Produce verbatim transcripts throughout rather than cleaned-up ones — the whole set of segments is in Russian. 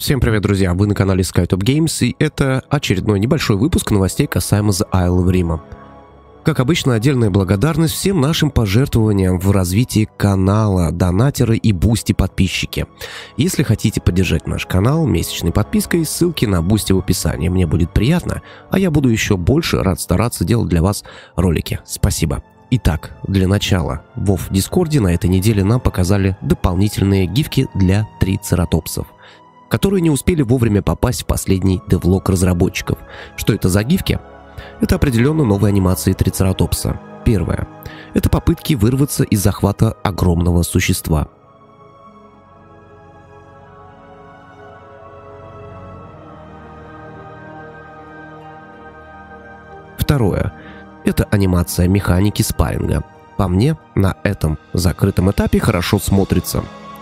Всем привет, друзья! Вы на канале SkyTop Games, и это очередной небольшой выпуск новостей касаемо The Isle of Rim. Как обычно, отдельная благодарность всем нашим пожертвованиям в развитии канала, донатеры и бусти подписчики. Если хотите поддержать наш канал месячной подпиской, ссылки на бусти в описании. Мне будет приятно, а я буду еще больше рад стараться делать для вас ролики. Спасибо. Итак, для начала, в WoW Дискорде на этой неделе нам показали дополнительные гифки для трицератопсов, которые не успели вовремя попасть в последний девлог разработчиков. Что это за гифки? Это определенно новые анимации трицератопса. Первое. Это попытки вырваться из захвата огромного существа. Второе. Это анимация механики спарринга. По мне, на этом закрытом этапе хорошо смотрится.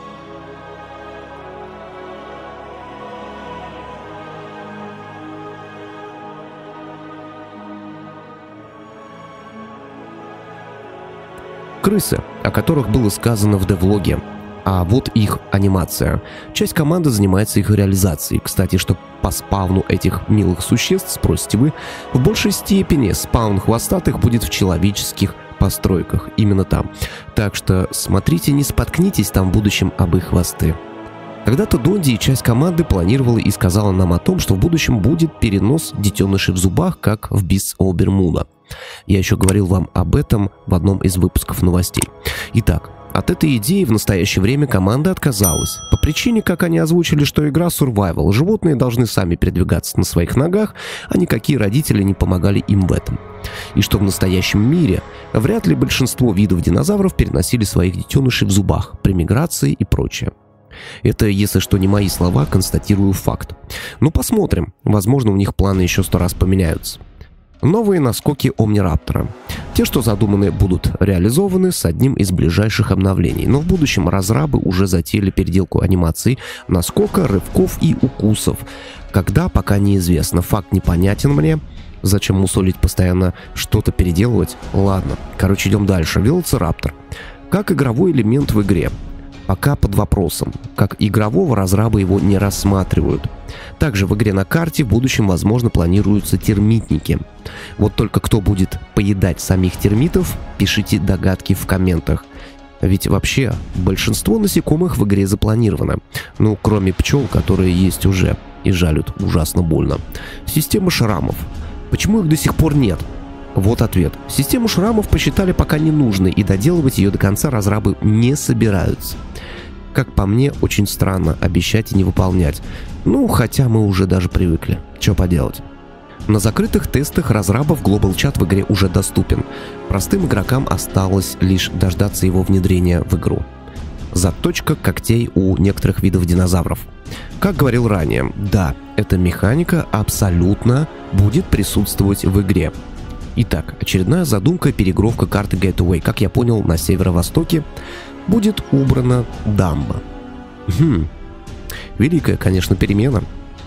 Крысы, о которых было сказано в девлоге, а вот их анимация. Часть команды занимается их реализацией. Кстати, что по спавну этих милых существ, спросите вы, в большей степени спаун хвостатых будет в человеческих постройках, именно там. Так что смотрите, не споткнитесь там в будущем об их хвосты. Когда-то Донди и часть команды планировала и сказала нам о том, что в будущем будет перенос детенышей в зубах, как в Beasts of Bermuda. Я еще говорил вам об этом в одном из выпусков новостей. Итак, от этой идеи в настоящее время команда отказалась. По причине, как они озвучили, что игра survival, животные должны сами передвигаться на своих ногах, а никакие родители не помогали им в этом. И что в настоящем мире вряд ли большинство видов динозавров переносили своих детенышей в зубах, при миграции и прочее. Это, если что, не мои слова, констатирую факт. Ну посмотрим, возможно, у них планы еще сто раз поменяются. Новые наскоки Омнираптора. Те, что задуманы, будут реализованы с одним из ближайших обновлений, но в будущем разрабы уже затеяли переделку анимаций наскока, рывков и укусов. Когда, пока неизвестно. Факт непонятен мне. Зачем мусолить постоянно что-то переделывать? Ладно, короче, идем дальше. Велоцираптор. Как игровой элемент в игре. Пока под вопросом. Как игрового разрабы его не рассматривают. Также в игре на карте в будущем, возможно, планируются термитники. Вот только кто будет поедать самих термитов, пишите догадки в комментах. Ведь вообще большинство насекомых в игре запланировано. Ну, кроме пчел, которые есть уже и жалят ужасно больно. Система шрамов. Почему их до сих пор нет? Вот ответ. Систему шрамов посчитали пока не нужной, и доделывать ее до конца разрабы не собираются. Как по мне, очень странно обещать и не выполнять. Ну, хотя мы уже даже привыкли. Что поделать? На закрытых тестах разрабов Global Chat в игре уже доступен. Простым игрокам осталось лишь дождаться его внедрения в игру. Заточка когтей у некоторых видов динозавров. Как говорил ранее, да, эта механика абсолютно будет присутствовать в игре. Итак, очередная задумка перегровка карты Gateway. Как я понял, на северо-востоке будет убрана дамба. Хм. Великая, конечно, перемена.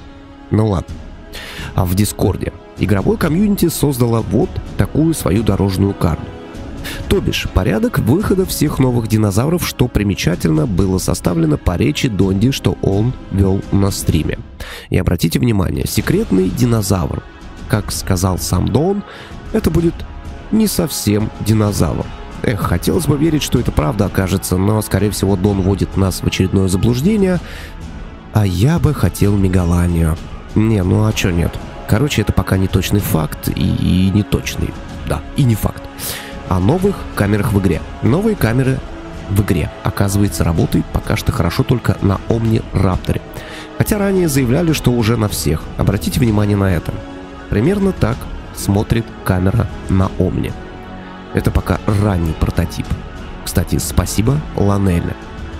Ну ладно. А в Дискорде игровой комьюнити создала вот такую свою дорожную карту. То бишь, порядок выхода всех новых динозавров, что примечательно, было составлено по речи Донди, что он вел на стриме. И обратите внимание, секретный динозавр. Как сказал сам Дон, это будет не совсем динозавр. Эх, хотелось бы верить, что это правда окажется, но, скорее всего, Дон вводит нас в очередное заблуждение. А я бы хотел мегаланию. Не, ну а чё нет? Короче, это пока не точный факт и, и не точный. Да, и не факт. О новых камерах в игре. Новые камеры в игре, оказывается, работают пока что хорошо только на Омнирапторе. Хотя ранее заявляли, что уже на всех. Обратите внимание на это. Примерно так смотрит камера на Омни. Это пока ранний прототип. Кстати, спасибо Ланелле.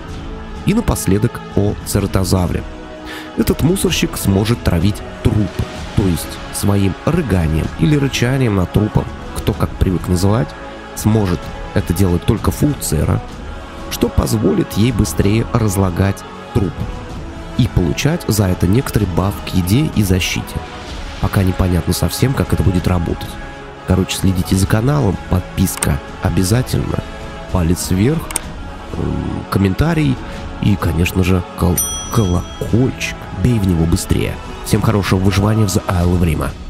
И напоследок о цератозавре. Этот мусорщик сможет травить трупы, то есть своим рыганием или рычанием над трупом, кто как привык называть, сможет это делать только фулцера, что позволит ей быстрее разлагать труп и получать за это некоторый баф к еде и защите. Пока непонятно совсем, как это будет работать. Короче, следите за каналом, подписка обязательно, палец вверх, комментарий и, конечно же, колокольчик. колокольчик, бей в него быстрее. Всем хорошего выживания в The Isle of Rim.